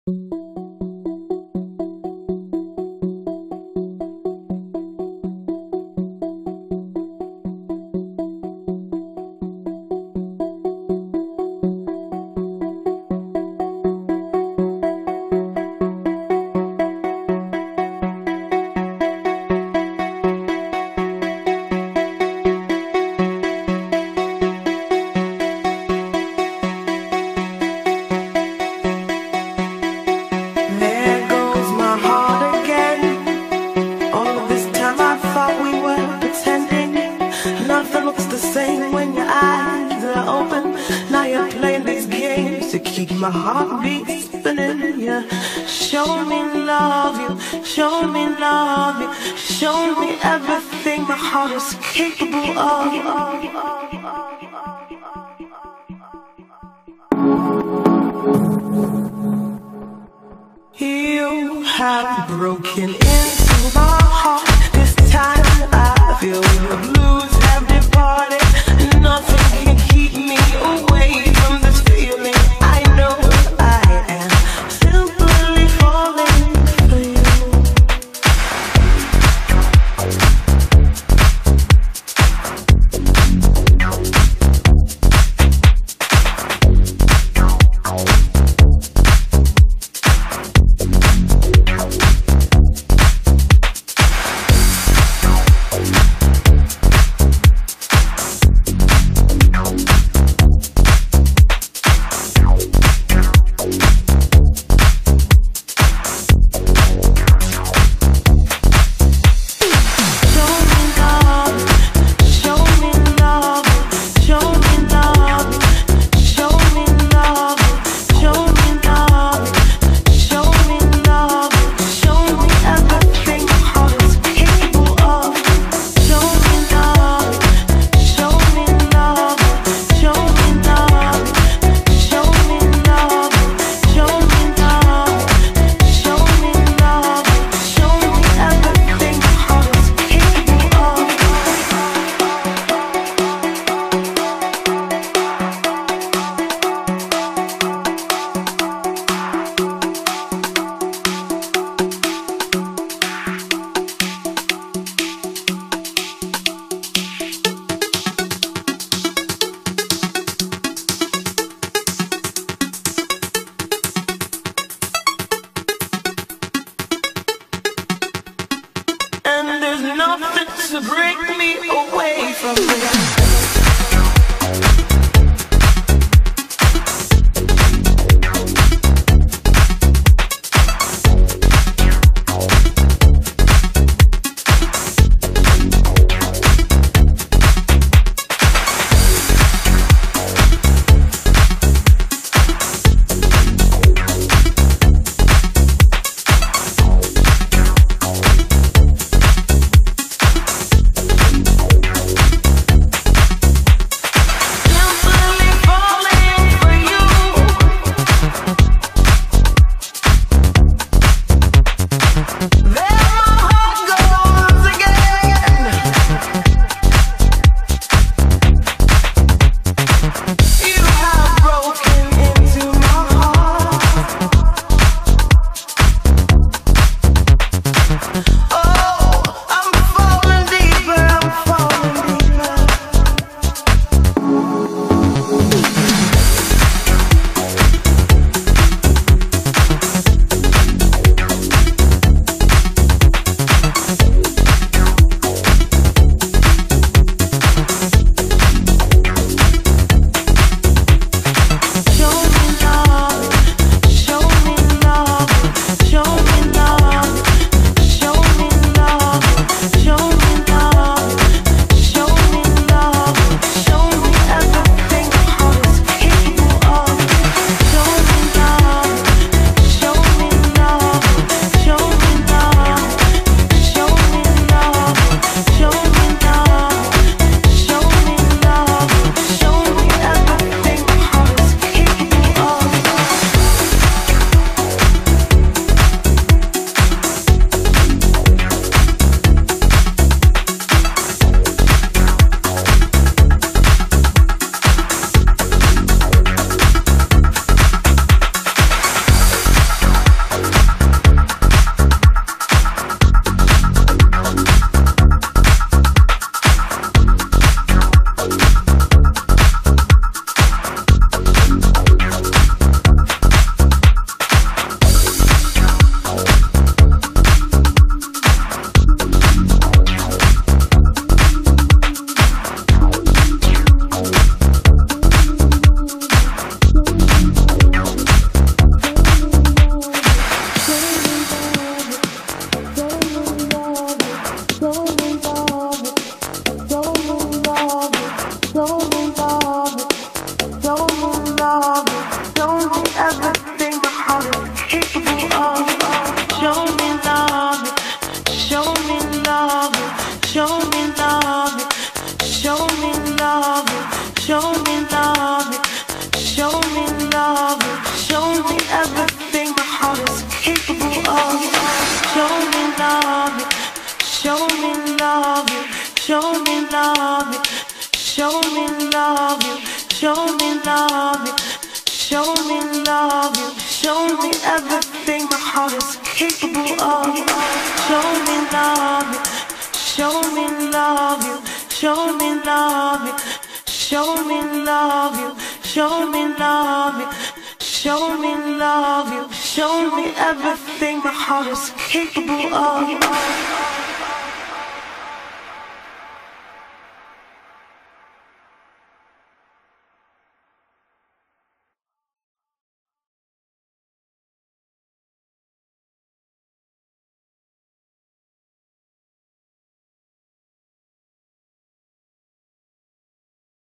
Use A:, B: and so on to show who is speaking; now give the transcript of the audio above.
A: My heartbeat spinning, yeah. Show me love, you. Show me love, you. Show me everything my heart is capable of. You have broken into my heart. This time I feel the blues have departed. Nothing can keep me away from this feeling. I know I am simply falling for you. To break me away from this. Show me show me love, show me love, show me love, show me love, show me love, show me love, show me everything my heart is capable of. Show me love, show me love, show me love, show me love, show me love, show me love, show me everything my heart is capable of.